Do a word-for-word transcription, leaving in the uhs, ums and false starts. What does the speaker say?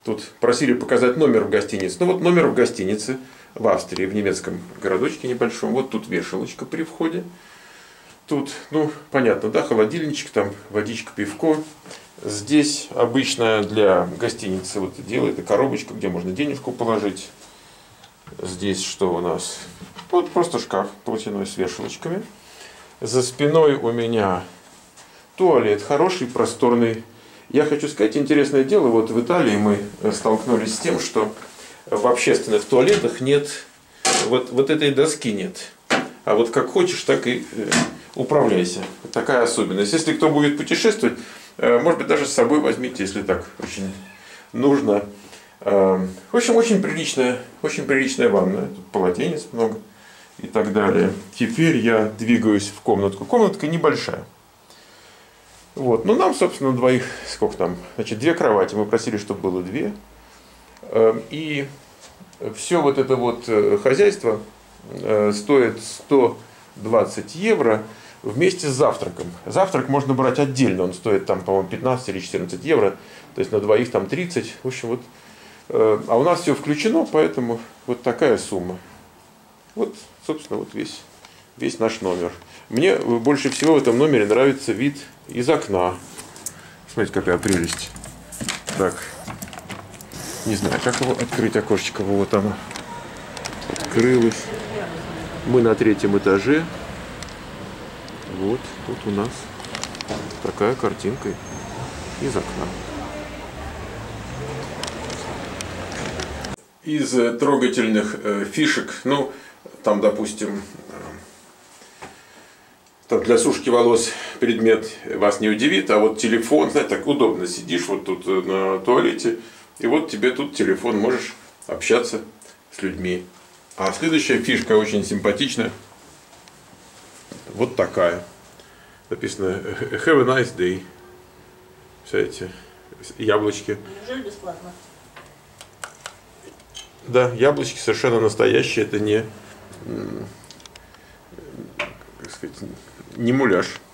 Тут просили показать номер в гостинице. Ну вот номер в гостинице в Австрии, в немецком городочке небольшом. Вот тут вешалочка при входе. Тут, ну, понятно, да, холодильничек, там водичка, пивко. Здесь обычно для гостиницы вот делает коробочка, где можно денежку положить. Здесь что у нас? Вот просто шкаф платяной с вешалочками. За спиной у меня туалет хороший, просторный. Я хочу сказать, интересное дело, вот в Италии мы столкнулись с тем, что в общественных туалетах нет, вот, вот этой доски нет. А вот как хочешь, так и управляйся. Такая особенность. Если кто будет путешествовать, может быть, даже с собой возьмите, если так очень нужно. В общем, очень приличная, очень приличная ванная. Тут полотенец много и так далее. Теперь я двигаюсь в комнатку. Комнатка небольшая. Вот. Ну, нам, собственно, двоих, сколько там, значит, две кровати. Мы просили, чтобы было две. И все вот это вот хозяйство стоит сто двадцать евро вместе с завтраком. Завтрак можно брать отдельно, он стоит там, по-моему, пятнадцать или четырнадцать евро, то есть на двоих там тридцать. В общем, вот, а у нас все включено, поэтому вот такая сумма. Вот, собственно, вот весь, весь наш номер. Мне больше всего в этом номере нравится вид из окна. Смотрите, какая прелесть. Так, не знаю, как его открыть, окошечко, вот оно открылось. Мы на третьем этаже. Вот, тут у нас такая картинка из окна. Из трогательных э, фишек, ну, там, допустим, там для сушки волос предмет вас не удивит, а вот телефон, знаете, так удобно сидишь вот тут на туалете, и вот тебе тут телефон, можешь общаться с людьми. А следующая фишка очень симпатичная. Вот такая. Написано Have a nice day. Представляете? Яблочки. Неужели бесплатно? Да, яблочки совершенно настоящие. Это не, как сказать, не муляж.